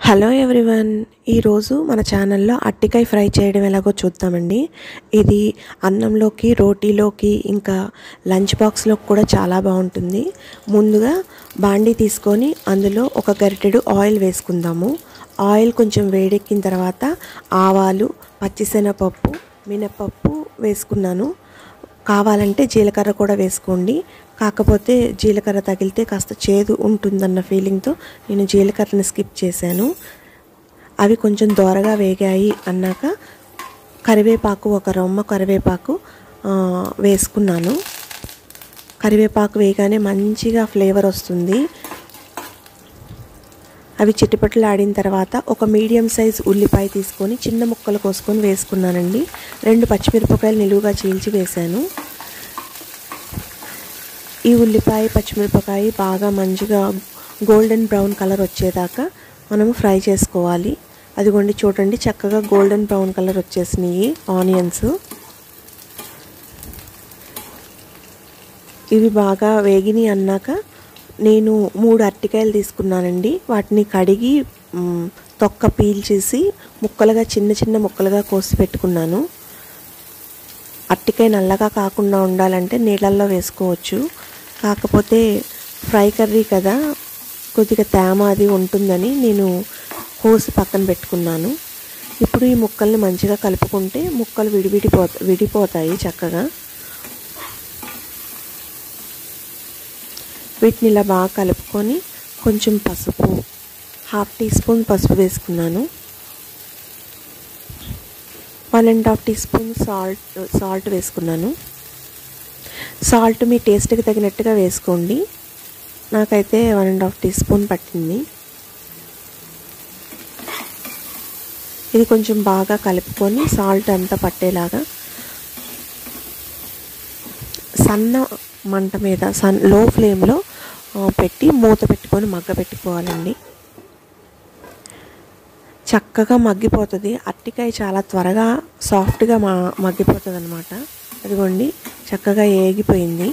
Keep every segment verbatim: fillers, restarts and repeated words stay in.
Hello everyone, ఈరోజు మన ఛానల్లో అట్టికాయ ఫ్రై చేయడం ఎలాగో చూద్దామండి. ఇది అన్నంలోకి, రోటీలోకి, ఇంకా లంచ్ బాక్స్లోకి కూడా చాలా బాగుంటుంది. ముందుగా బాండీ తీసుకొని అందులో ఒక గరిటెడు ఆయిల్ వేసుకుందాము. ఆయిల్ కొంచెం వేడెక్కిన తర్వాత ఆవాలు, పచ్చిశనగపప్పు, మినపప్పు వేసుకున్నాను. కావాలంటే జీలకర్ర కూడా వేసుకోండి. కాకపోతే జీలకర్ర తగిలితే కాస్త చేదు ఉంటుందన్న ఫీలింగ్తో నేను జీలకర్రని స్కిప్ చేశాను. అవి కొంచెం దోరగా వేగాయి అన్నాక కరివేపాకు, ఒక రొమ్మ కరివేపాకు వేసుకున్నాను. కరివేపాకు వేయగానే మంచిగా ఫ్లేవర్ వస్తుంది. అవి చిటిపట్లు ఆడిన తర్వాత ఒక మీడియం సైజ్ ఉల్లిపాయ తీసుకొని చిన్న ముక్కలు కోసుకొని వేసుకున్నానండి. రెండు పచ్చిమిరపకాయలు నిలువుగా చీల్చి వేశాను. ఈ ఉల్లిపాయ, పచ్చిమిరపకాయ బాగా మంచిగా గోల్డెన్ బ్రౌన్ కలర్ వచ్చేదాకా మనము ఫ్రై చేసుకోవాలి. అదిగోండి చూడండి, చక్కగా గోల్డెన్ బ్రౌన్ కలర్ వచ్చేసినాయి ఆనియన్స్. ఇవి బాగా వేగినాయి అన్నాక నేను మూడు అరటికాయలు తీసుకున్నానండి. వాటిని కడిగి తొక్క పీల్చేసి ముక్కలుగా చిన్న చిన్న ముక్కలుగా కోసి పెట్టుకున్నాను. అరటికాయ నల్లగా కాకుండా ఉండాలంటే నీళ్ళల్లో వేసుకోవచ్చు. కాకపోతే ఫ్రై కర్రీ కదా, కొద్దిగా తేమ అది ఉంటుందని నేను కోసి పక్కన పెట్టుకున్నాను. ఇప్పుడు ఈ ముక్కల్ని మంచిగా కలుపుకుంటే ముక్కలు విడివిడిపో విడిపోతాయి చక్కగా. వీటిని ఇలా బాగా కలుపుకొని కొంచెం పసుపు, హాఫ్ టీ స్పూన్ పసుపు వేసుకున్నాను. One and half teaspoon salt salt వేసుకున్నాను. సాల్ట్ మీ టేస్ట్కి తగినట్టుగా వేసుకోండి. నాకైతే one and half teaspoon పట్టింది. ఇది కొంచెం బాగా కలుపుకొని సాల్ట్ అంతా పట్టేలాగా సన్న మంట మీద సన్ లో ఫ్లేమ్లో పెట్టి మూత పెట్టుకొని మగ్గ పెట్టుకోవాలండి. చక్కగా మగ్గిపోతుంది. అరటికాయ చాలా త్వరగా సాఫ్ట్గా మా మగ్గిపోతుంది అనమాట. అదిగోండి చక్కగా ఏగిపోయింది.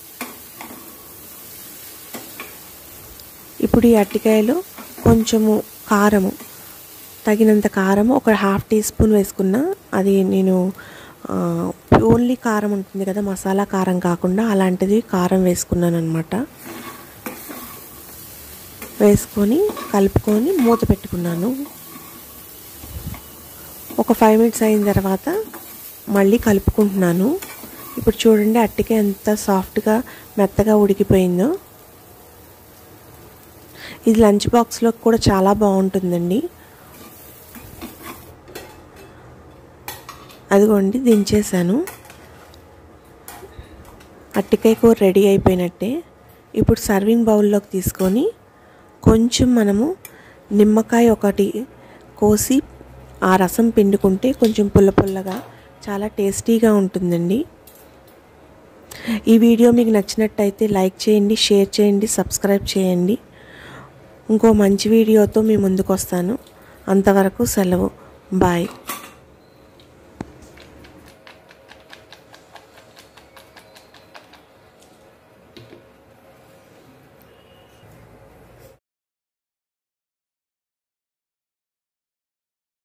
ఇప్పుడు ఈ అరటికాయలో కొంచెము కారము, తగినంత కారము ఒక హాఫ్ టీ స్పూన్ వేసుకున్నా. అది నేను ఓన్లీ కారం ఉంటుంది కదా, మసాలా కారం కాకుండా అలాంటిది కారం వేసుకున్నాను అనమాట. వేసుకొని కలుపుకొని మూత పెట్టుకున్నాను. ఒక ఫైవ్ మినిట్స్ అయిన తర్వాత మళ్ళీ కలుపుకుంటున్నాను. ఇప్పుడు చూడండి అరటికాయ ఎంత సాఫ్ట్గా మెత్తగా ఉడికిపోయిందో. ఇది లంచ్ బాక్స్లో కూడా చాలా బాగుంటుందండి. అదిగోండి దించేసాను. అరటికాయ కూర రెడీ అయిపోయినట్టే. ఇప్పుడు సర్వింగ్ బౌల్లోకి తీసుకొని కొంచెం మనము నిమ్మకాయ ఒకటి కోసి ఆ రసం పిండుకుంటే కొంచెం పుల్ల పుల్లగా చాలా టేస్టీగా ఉంటుందండి. ఈ వీడియో మీకు నచ్చినట్టయితే లైక్ చేయండి, షేర్ చేయండి, సబ్స్క్రైబ్ చేయండి. ఇంకో మంచి వీడియోతో మీ ముందుకు వస్తాను. అంతవరకు సెలవు. బాయ్.